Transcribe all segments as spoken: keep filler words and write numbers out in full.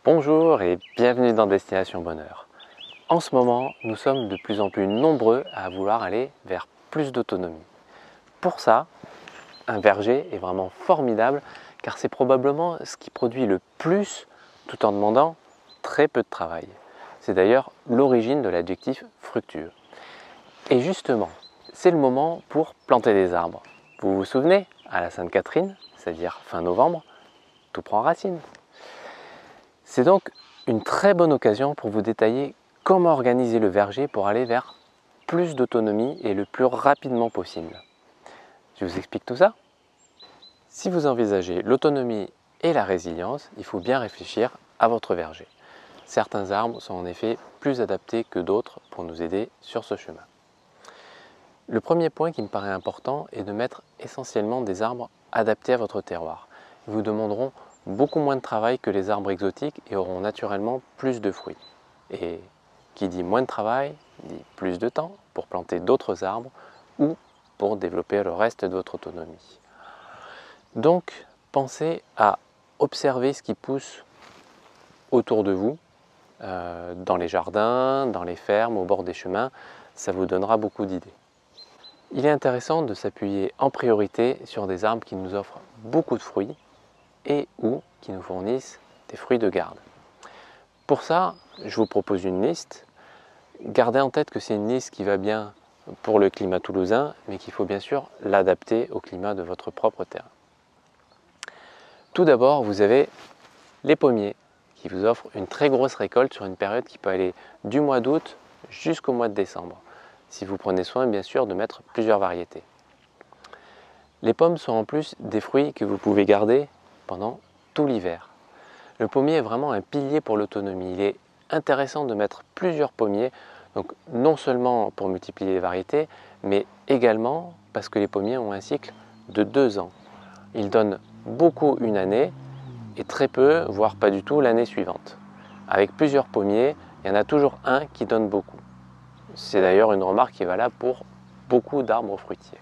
Bonjour et bienvenue dans Destination Bonheur. En ce moment, nous sommes de plus en plus nombreux à vouloir aller vers plus d'autonomie. Pour ça, un verger est vraiment formidable car c'est probablement ce qui produit le plus tout en demandant très peu de travail. C'est d'ailleurs l'origine de l'adjectif fructueux. Et justement, c'est le moment pour planter des arbres. Vous vous souvenez, à la Sainte-Catherine, c'est-à-dire fin novembre, tout prend racine. C'est donc une très bonne occasion pour vous détailler comment organiser le verger pour aller vers plus d'autonomie et le plus rapidement possible. Je vous explique tout ça. Si vous envisagez l'autonomie et la résilience, il faut bien réfléchir à votre verger. Certains arbres sont en effet plus adaptés que d'autres pour nous aider sur ce chemin. Le premier point qui me paraît important est de mettre essentiellement des arbres adaptés à votre terroir. Ils vous demanderont beaucoup moins de travail que les arbres exotiques et auront naturellement plus de fruits. Et qui dit moins de travail, dit plus de temps pour planter d'autres arbres ou pour développer le reste de votre autonomie. Donc, pensez à observer ce qui pousse autour de vous, euh, dans les jardins, dans les fermes, au bord des chemins, ça vous donnera beaucoup d'idées. Il est intéressant de s'appuyer en priorité sur des arbres qui nous offrent beaucoup de fruits et ou qui nous fournissent des fruits de garde. Pour ça, je vous propose une liste. Gardez en tête que c'est une liste qui va bien pour le climat toulousain, mais qu'il faut bien sûr l'adapter au climat de votre propre terrain. Tout d'abord, vous avez les pommiers qui vous offrent une très grosse récolte sur une période qui peut aller du mois d'août jusqu'au mois de décembre, si vous prenez soin bien sûr de mettre plusieurs variétés. Les pommes sont en plus des fruits que vous pouvez garder pendant tout l'hiver. Le pommier est vraiment un pilier pour l'autonomie. Il est intéressant de mettre plusieurs pommiers, donc non seulement pour multiplier les variétés, mais également parce que les pommiers ont un cycle de deux ans. Ils donnent beaucoup une année et très peu, voire pas du tout, l'année suivante. Avec plusieurs pommiers, il y en a toujours un qui donne beaucoup. C'est d'ailleurs une remarque qui est valable pour beaucoup d'arbres fruitiers.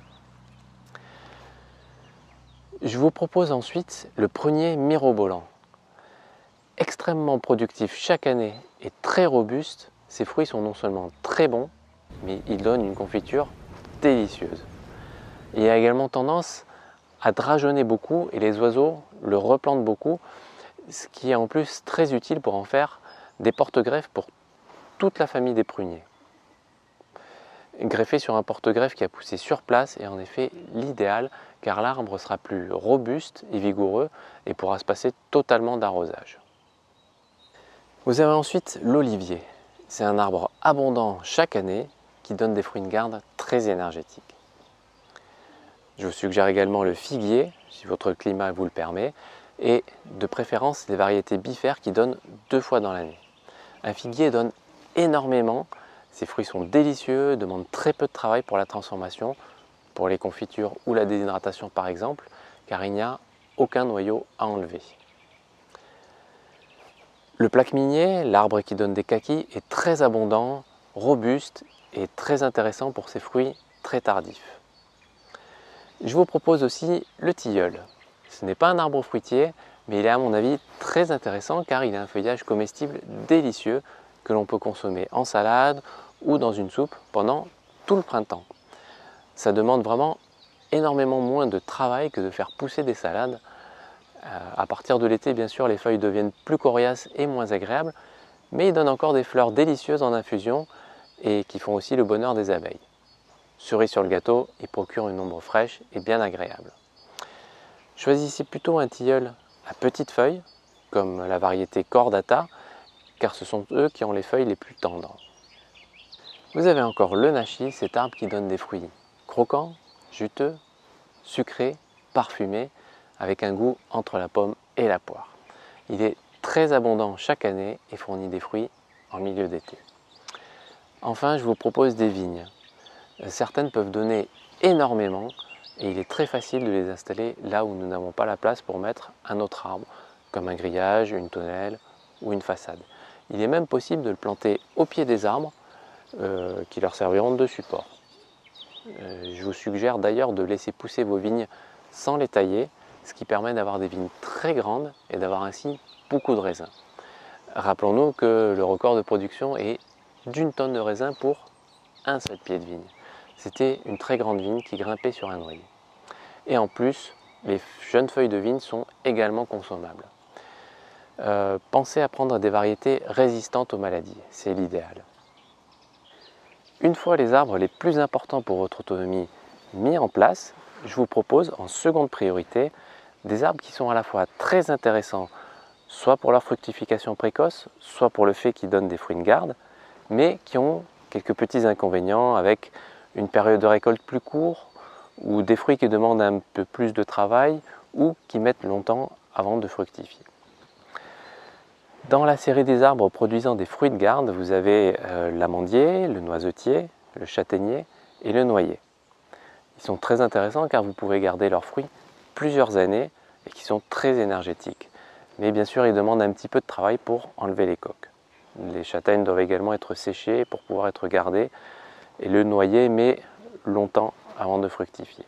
Je vous propose ensuite le prunier mirobolant. Extrêmement productif chaque année et très robuste, ces fruits sont non seulement très bons, mais ils donnent une confiture délicieuse. Il a également tendance à drageonner beaucoup et les oiseaux le replantent beaucoup, ce qui est en plus très utile pour en faire des porte-greffes pour toute la famille des pruniers. Greffé sur un porte-greffe qui a poussé sur place est en effet l'idéal car l'arbre sera plus robuste et vigoureux et pourra se passer totalement d'arrosage. Vous avez ensuite l'olivier. C'est un arbre abondant chaque année qui donne des fruits de garde très énergétiques. Je vous suggère également le figuier, si votre climat vous le permet, et de préférence des variétés bifères qui donnent deux fois dans l'année. Un figuier donne énormément. Ces fruits sont délicieux, demandent très peu de travail pour la transformation, pour les confitures ou la déshydratation par exemple, car il n'y a aucun noyau à enlever. Le plaque minier, l'arbre qui donne des kakis, est très abondant, robuste et très intéressant pour ses fruits très tardifs. Je vous propose aussi le tilleul. Ce n'est pas un arbre fruitier, mais il est à mon avis très intéressant car il a un feuillage comestible délicieux que l'on peut consommer en salade ou dans une soupe pendant tout le printemps. Ça demande vraiment énormément moins de travail que de faire pousser des salades. Euh, à partir de l'été, bien sûr, les feuilles deviennent plus coriaces et moins agréables, mais ils donnent encore des fleurs délicieuses en infusion et qui font aussi le bonheur des abeilles. Cerise sur le gâteau, ils procurent une ombre fraîche et bien agréable. Choisissez plutôt un tilleul à petites feuilles, comme la variété cordata, car ce sont eux qui ont les feuilles les plus tendres. Vous avez encore le nachi, cet arbre qui donne des fruits croquants, juteux, sucrés, parfumés, avec un goût entre la pomme et la poire. Il est très abondant chaque année et fournit des fruits en milieu d'été. Enfin, je vous propose des vignes. Certaines peuvent donner énormément et il est très facile de les installer là où nous n'avons pas la place pour mettre un autre arbre, comme un grillage, une tonnelle ou une façade. Il est même possible de le planter au pied des arbres euh, qui leur serviront de support. Euh, je vous suggère d'ailleurs de laisser pousser vos vignes sans les tailler, ce qui permet d'avoir des vignes très grandes et d'avoir ainsi beaucoup de raisins. Rappelons-nous que le record de production est d'une tonne de raisin pour un seul pied de vigne. C'était une très grande vigne qui grimpait sur un noyer. Et en plus, les jeunes feuilles de vigne sont également consommables. Euh, pensez à prendre des variétés résistantes aux maladies, c'est l'idéal. Une fois les arbres les plus importants pour votre autonomie mis en place, je vous propose en seconde priorité des arbres qui sont à la fois très intéressants, soit pour leur fructification précoce, soit pour le fait qu'ils donnent des fruits de garde, mais qui ont quelques petits inconvénients avec une période de récolte plus courte, ou des fruits qui demandent un peu plus de travail, ou qui mettent longtemps avant de fructifier. Dans la série des arbres produisant des fruits de garde, vous avez euh, l'amandier, le noisetier, le châtaignier et le noyer. Ils sont très intéressants car vous pouvez garder leurs fruits plusieurs années et qui sont très énergétiques. Mais bien sûr, ils demandent un petit peu de travail pour enlever les coques. Les châtaignes doivent également être séchées pour pouvoir être gardées et le noyer met longtemps avant de fructifier.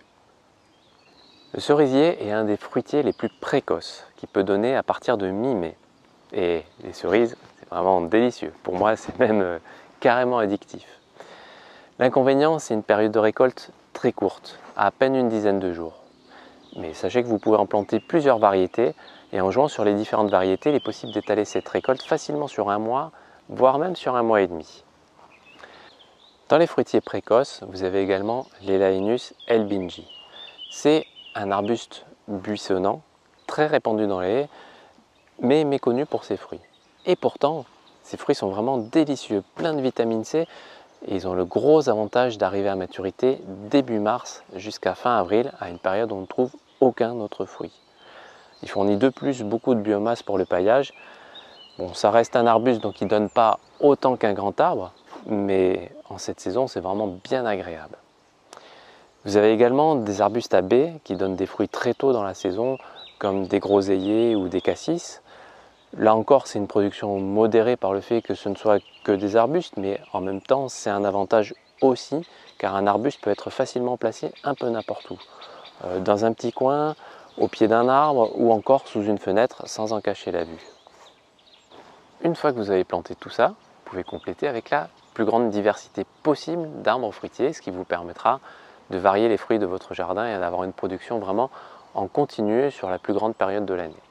Le cerisier est un des fruitiers les plus précoces qui peut donner à partir de mi-mai. Et les cerises, c'est vraiment délicieux. Pour moi, c'est même euh, carrément addictif. L'inconvénient, c'est une période de récolte très courte, à peine une dizaine de jours. Mais sachez que vous pouvez en planter plusieurs variétés et en jouant sur les différentes variétés, il est possible d'étaler cette récolte facilement sur un mois, voire même sur un mois et demi. Dans les fruitiers précoces, vous avez également l'Elaeanus elbingi. C'est un arbuste buissonnant, très répandu dans les haies, mais méconnu pour ses fruits. Et pourtant, ces fruits sont vraiment délicieux, pleins de vitamine C, et ils ont le gros avantage d'arriver à maturité début mars jusqu'à fin avril, à une période où on ne trouve aucun autre fruit. Il fournit de plus beaucoup de biomasse pour le paillage. Bon, ça reste un arbuste, donc il ne donne pas autant qu'un grand arbre, mais en cette saison, c'est vraiment bien agréable. Vous avez également des arbustes à baies qui donnent des fruits très tôt dans la saison, comme des groseilliers ou des cassis. Là encore, c'est une production modérée par le fait que ce ne soit que des arbustes, mais en même temps, c'est un avantage aussi, car un arbuste peut être facilement placé un peu n'importe où. Euh, dans un petit coin, au pied d'un arbre, ou encore sous une fenêtre, sans en cacher la vue. Une fois que vous avez planté tout ça, vous pouvez compléter avec la plus grande diversité possible d'arbres fruitiers, ce qui vous permettra de varier les fruits de votre jardin et d'avoir une production vraiment en continu sur la plus grande période de l'année.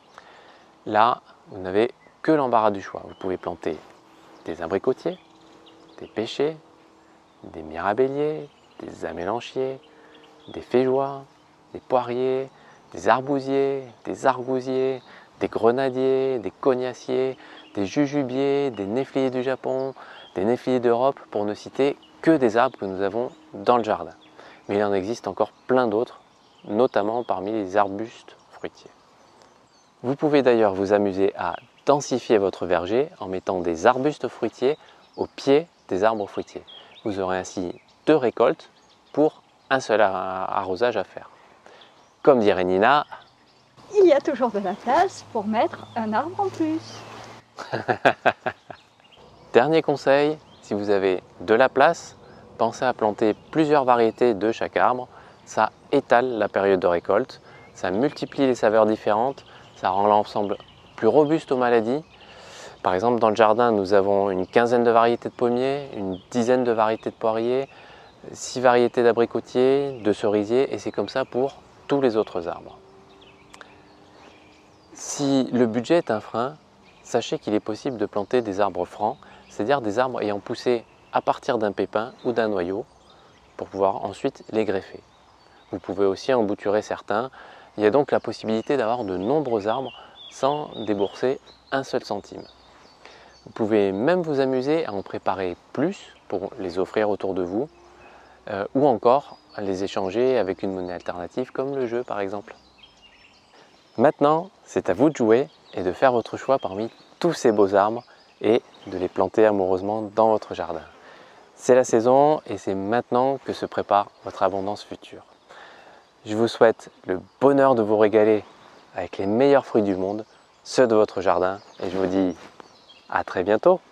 Là, vous n'avez que l'embarras du choix. Vous pouvez planter des abricotiers, des pêchers, des mirabelliers, des amélanchiers, des feijoas, des poiriers, des arbousiers, des argousiers, des grenadiers, des cognassiers, des jujubiers, des néfliers du Japon, des néfliers d'Europe, pour ne citer que des arbres que nous avons dans le jardin. Mais il en existe encore plein d'autres, notamment parmi les arbustes fruitiers. Vous pouvez d'ailleurs vous amuser à densifier votre verger en mettant des arbustes fruitiers au pied des arbres fruitiers. Vous aurez ainsi deux récoltes pour un seul arrosage à faire. Comme dirait Nina, il y a toujours de la place pour mettre un arbre en plus. Dernier conseil, si vous avez de la place, pensez à planter plusieurs variétés de chaque arbre. Ça étale la période de récolte, ça multiplie les saveurs différentes, ça rend l'ensemble plus robuste aux maladies. Par exemple, dans le jardin, nous avons une quinzaine de variétés de pommiers, une dizaine de variétés de poiriers, six variétés d'abricotiers, de cerisiers, et c'est comme ça pour tous les autres arbres. Si le budget est un frein, sachez qu'il est possible de planter des arbres francs, c'est-à-dire des arbres ayant poussé à partir d'un pépin ou d'un noyau, pour pouvoir ensuite les greffer. Vous pouvez aussi embouturer certains. Il y a donc la possibilité d'avoir de nombreux arbres sans débourser un seul centime. Vous pouvez même vous amuser à en préparer plus pour les offrir autour de vous, euh, ou encore à les échanger avec une monnaie alternative comme le jeu par exemple. Maintenant, c'est à vous de jouer et de faire votre choix parmi tous ces beaux arbres et de les planter amoureusement dans votre jardin. C'est la saison et c'est maintenant que se prépare votre abondance future. Je vous souhaite le bonheur de vous régaler avec les meilleurs fruits du monde, ceux de votre jardin, et je vous dis à très bientôt.